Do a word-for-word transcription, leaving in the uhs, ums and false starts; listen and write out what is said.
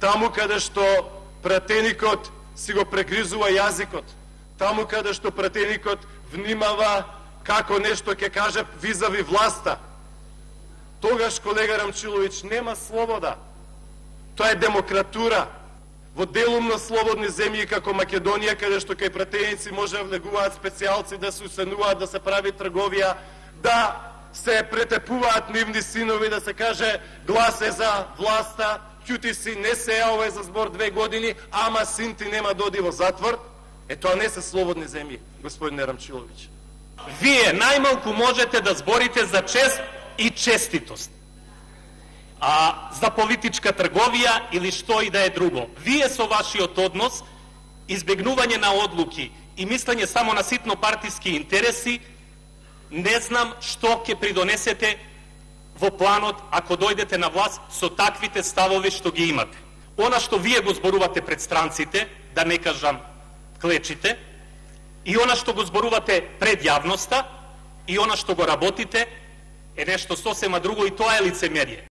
таму каде што пратеникот си го прегризува јазикот, таму каде што пратеникот внимава како нешто ќе каже визави власта, тогаш, колега Рамчиловиќ, нема слобода. Тоа е демократура. Во делумно слободни земји како Македонија, каде што кај пратеници може да влегуваат специјалци, да се усенуваат, да се прави трговија, да се претепуваат нивни синови, да се каже глас е за власта, ќути си, не се јавува за збор две години, ама син ти нема да оди во затвор. Е, тоа не се слободни земји, господине Рамчиловиќ. Вие најмалку можете да зборите за чест и честитост. А за политичка трговија или што и да е друго. Вие со вашиот однос, избегнување на одлуки и мислење само на ситно партиски интереси, не знам што ќе придонесете во планот ако дојдете на власт со таквите ставови што ги имате. Она што вие го зборувате пред странците, да не кажам клечите, и она што го зборувате пред јавноста, и она што го работите, е нешто сосема друго и тоа е лицемерие.